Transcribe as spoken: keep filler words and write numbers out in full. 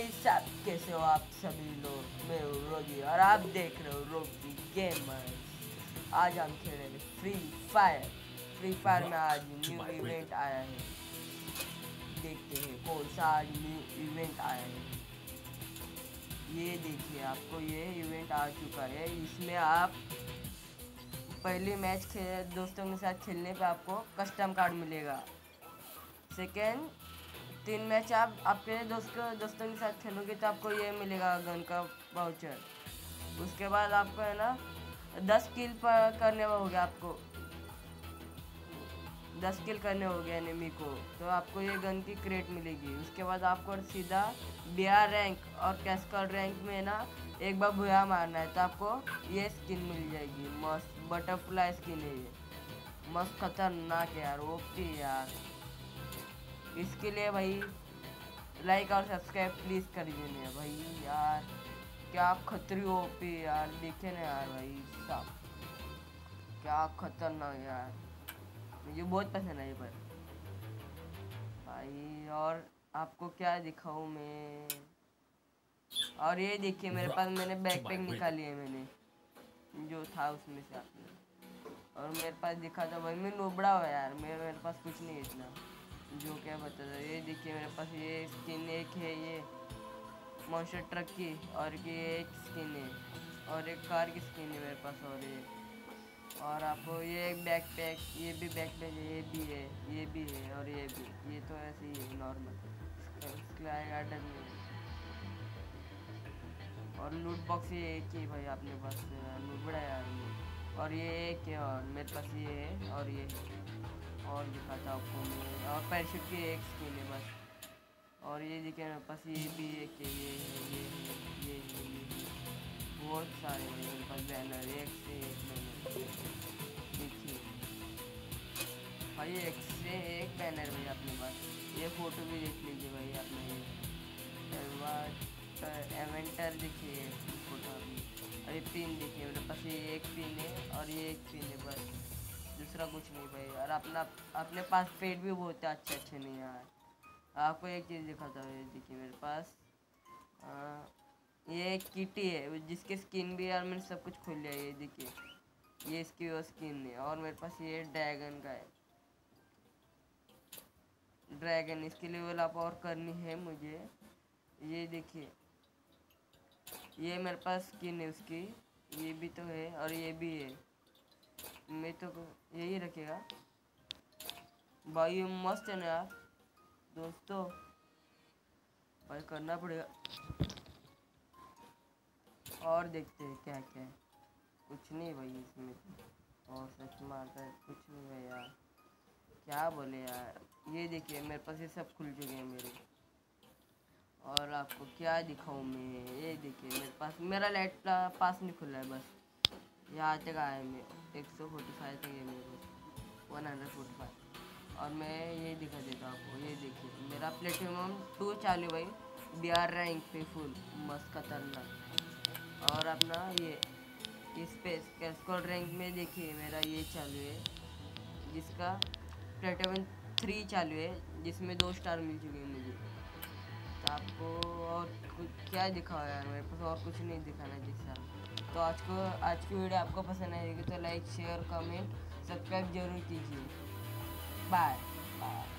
भाई सब कैसे हो आप सभी लोग। मैं हूँ रोगी और आप देख रहे हो रोगी गेमर्स। आज हम खेलेंगे फ्री फायर। फ्री फायर में आज न्यू इवेंट आया है। देखते हैं कौन सा आज न्यू इवेंट आया है। ये देखिए आपको ये इवेंट आ चुका है। इसमें आप पहले मैच खेल दोस्तों के साथ खेलने पे आपको कस्टम कार्ड मिलेगा। सेकेंड तीन मैच आप आपके दोस्त दोस्तों के साथ खेलोगे तो आपको ये मिलेगा गन का वाउचर। उसके बाद आपको है ना दस किल पर करने हो गया आपको दस किल करने हो गया एनिमी को तो आपको ये गन की क्रेट मिलेगी। उसके बाद आपको सीधा बी आर रैंक और कैस्कल रैंक में ना एक बार भुया मारना है तो आपको ये स्किन मिल जाएगी। मस्त बटरफ्लाई स्किन है ये, मस्त खतरनाक यार, ओपी यार। इसके लिए भाई लाइक और सब्सक्राइब प्लीज़ कर दीजिए भाई यार। क्या आप खतरी ओपी यार, देखे ना यार भाई साहब, क्या खतरनाक यार, मुझे बहुत पसंद है ये पर भाई। और आपको क्या दिखाऊं मैं। और ये देखिए मेरे पास मैंने बैकपैक निकाली है मैंने जो था उसमें से आपने। और मेरे पास दिखा था भाई मैं नोबड़ा हुआ यार, मेरे मेरे पास कुछ नहीं है इतना जो क्या बता था। ये देखिए मेरे पास ये स्किन एक है ये मॉन्स्टर ट्रक की, और ये एक स्किन है और एक कार की स्किन है मेरे पास। और ये और आपको ये एक बैकपैक, ये भी बैकपैक है, ये भी है, ये भी है और ये भी, ये तो ऐसे ही है नॉर्मल स्काई गार्डन में। और लूट बॉक्स ये एक ही भाई अपने पास बड़ा यार ये। और ये एक है और मेरे पास ये है और ये और दिखाता आपको मैं। और पैराशूट की एक स्किन है बस। और ये देखिए मेरे पास ये भी एक है, ये है, ये है, ये है, ये है, बहुत सारे हैं मेरे पास बैनर, एक से एक बैनर। देखिए भाई एक से एक बैनर भाई अपने पास। ये फोटो भी देख लीजिए भाई अपने। ये एवेंटर देखिए फोटो अभी। अरे पिन देखिए मेरे पास ये एक पिन है और ये एक पिन है बस, दूसरा कुछ नहीं भाई। और अपना अपने पास पेट भी बहुत है अच्छे अच्छे नहीं यार। आपको एक चीज़ दिखाता हूँ, ये देखिए मेरे पास आ, ये एक किटी है जिसके स्किन भी यार मैंने सब कुछ खोल लिया। ये देखिए ये इसकी वो स्किन है। और मेरे पास ये ड्रैगन का है, ड्रैगन इसके लेवल अप और करनी है मुझे। ये देखिए ये मेरे पास स्किन है उसकी, ये भी तो है और ये भी है। मैं तो यही रखेगा भाई, ये मस्त है ना यार दोस्तों, भाई करना पड़ेगा। और देखते हैं क्या क्या है, कुछ नहीं भाई इसमें तो। और सच मारता है कुछ नहीं है यार, क्या बोले यार। ये देखिए मेरे पास ये सब खुल चुके हैं मेरे। और आपको क्या दिखाऊं मैं, ये देखिए मेरे पास मेरा लाइट पास नहीं खुला है बस, यहाँ तक आया मैं एक सौ फोर्टी फाइव तक है मेरे पास, वन हंड्रेड फोर्टी फाइव। और मैं ये दिखा देता हूँ आपको, ये देखिए मेरा प्लेटिनम टू चालू भाई, बी आर रैंक पे फुल मस्त खतरनाक। और अपना ये इस पे कैस्कॉल रैंक में देखिए मेरा ये चालू है जिसका प्लेटिनम थ्री चालू है, जिसमें दो स्टार मिल चुके हैं मुझे। तो आपको और कुछ क्या दिखाओ यार, मेरे पास और कुछ नहीं दिखाना जैसा। तो आज को आज की वीडियो आपको पसंद आएगी तो लाइक शेयर कमेंट सब्सक्राइब जरूर कीजिए। Bye bye.